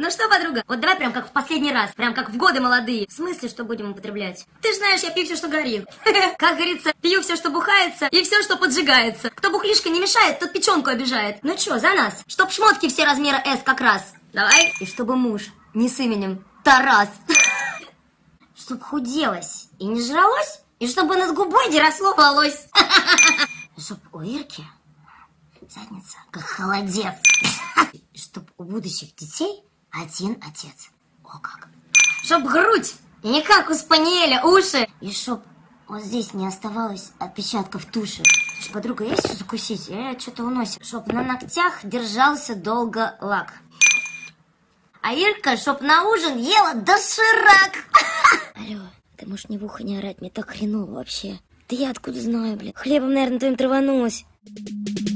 Ну что, подруга, вот давай прям как в последний раз, прям как в годы молодые. В смысле, что будем употреблять? Ты ж знаешь, я пью все, что горит. Как говорится, пью все, что бухается, и все, что поджигается. Кто бухлишко не мешает, тот печенку обижает. Ну чё, за нас? Чтоб шмотки все размера S как раз. Давай. И чтобы муж не с именем Тарас. Чтоб худелось и не жралось, и чтобы над губой не росло волос. Чтоб у Ирки задница как холодец. Чтоб у будущих детей один отец. О как. Чтоб грудь не как у спаниеля уши. И чтоб вот здесь не оставалось отпечатков туши. Слушай, подруга, есть что закусить? Что-то уносит. Чтоб на ногтях держался долго лак. А Ирка, чтоб на ужин ела доширак. Алло, ты можешь мне в ухо не орать, мне так хреново вообще. Да я откуда знаю, блин. Хлебом, наверное, твоим траванулась.